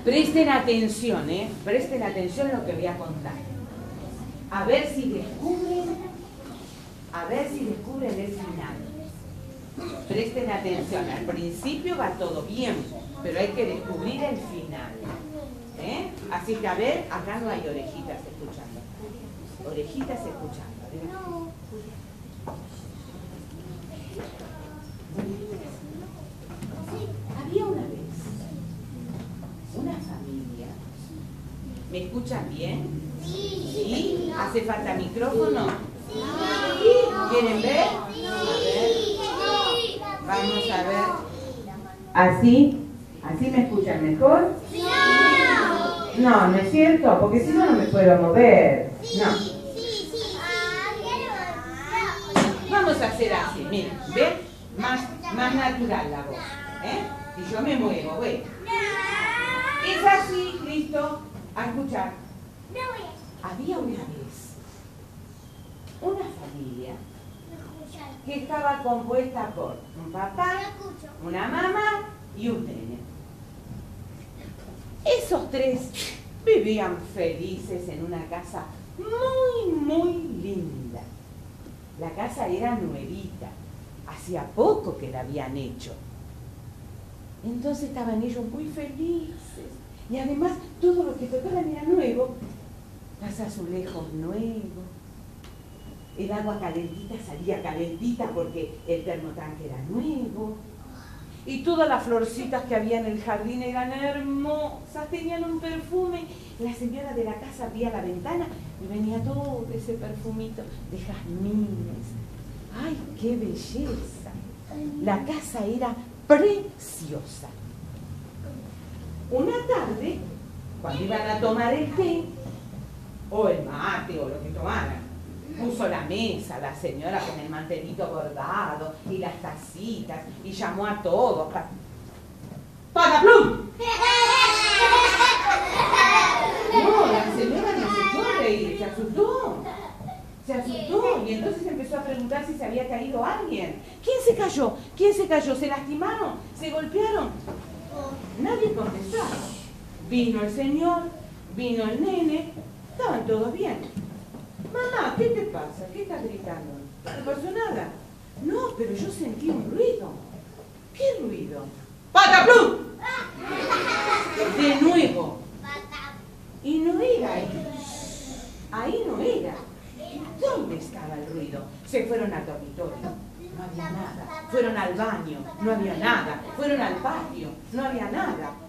Presten atención, presten atención a lo que voy a contar. A ver si descubren el final. Presten atención, al principio va todo bien, pero hay que descubrir el final. Así que a ver, acá no hay orejitas escuchando. Orejitas escuchando. Había una vez una familia. ¿Me escuchan bien? ¿Sí? ¿Hace falta micrófono? ¿Sí? ¿Quieren ver? A ver. Vamos a ver. ¿Así? ¿Así me escuchan mejor? No, no es cierto, porque si no, no me puedo mover. No. Vamos a hacer así, miren, ¿ven? Más natural la voz. Y yo me muevo, ¿ven? Es así, listo. A escuchar. Había una vez una familia que estaba compuesta por un papá, una mamá y un nene. Esos tres vivían felices en una casa muy, muy linda. La casa era nuevita, hacía poco que la habían hecho. Entonces estaban ellos muy felices. Y además todo lo que tocaban era nuevo. Los azulejos nuevos. El agua calentita salía calentita porque el termotanque era nuevo. Y todas las florcitas que había en el jardín eran hermosas, tenían un perfume. La señora de la casa abría la ventana y venía todo ese perfumito de jazmines. ¡Ay, qué belleza! La casa era preciosa. Una tarde, cuando iban a tomar el té, o el mate, o lo que tomaran, puso la mesa la señora con el mantelito bordado y las tacitas y llamó a todos. ¡Pataplum! No, la señora no se echó a reír, se asustó. Se asustó y entonces empezó a preguntar si se había caído alguien. ¿Quién se cayó? ¿Quién se cayó? ¿Se lastimaron? ¿Se golpearon? Nadie contestaba. Vino el señor, vino el nene, estaban todos bien. Mamá, ¿qué te pasa? ¿Qué estás gritando? ¿No pasó nada? No, pero yo sentí un ruido. ¿Qué ruido? ¡Pataplum! De nuevo. Y no era ahí. Ahí no era. ¿Dónde estaba el ruido? Se fueron al dormitorio. No había nada. Fueron al baño. No había nada. Fueron al patio. No había nada.